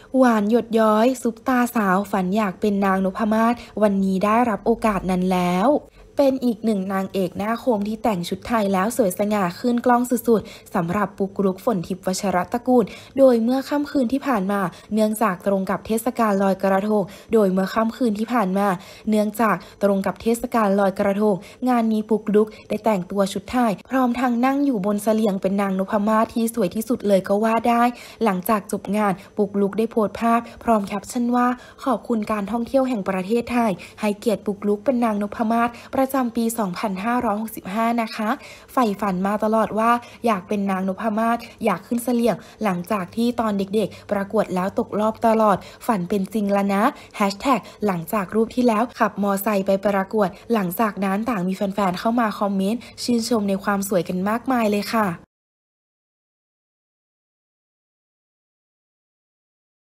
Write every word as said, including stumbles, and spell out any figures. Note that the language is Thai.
หวานหยดย้อยซุปตาสาวฝันอยากเป็นนางนพมาศวันนี้ได้รับโอกาสนั้นแล้วเป็นอีกหนึ่งนางเอกหน้าคมที่แต่งชุดไทยแล้วสวยสง่าขึ้นกล้องสุดๆสำหรับปุกลุกฝนทิพย์วชรตระกูลโดยเมื่อค่ำคืนที่ผ่านมาเนื่องจากตรงกับเทศกาลลอยกระทงโดยเมื่อค่ำคืนที่ผ่านมาเนื่องจากตรงกับเทศกาลลอยกระทงงานนี้ปุกลุกได้แต่งตัวชุดไทยพร้อมทั้งนั่งอยู่บนเสลียงเป็นนางนพมาศที่สวยที่สุดเลยก็ว่าได้หลังจากจบงานปุกลุกได้โพสต์ภาพพร้อมแคปชั่นว่าขอบคุณการท่องเที่ยวแห่งประเทศไทยให้เกียรติปุกลุกเป็นนางนพมาศประจำปี สองพันห้าร้อยหกสิบห้า นะคะใฝ่ฝันมาตลอดว่าอยากเป็นนางนพมาศอยากขึ้นเสลี่ยงหลังจากที่ตอนเด็กๆประกวดแล้วตกรอบตลอดฝันเป็นจริงแล้วนะแฮชแท็กหลังจากรูปที่แล้วขับมอไซค์ไปประกวดหลังจากนั้นต่างมีแฟนๆเข้ามาคอมเมนต์ชื่นชมในความสวยกันมากมายเลยค่ะ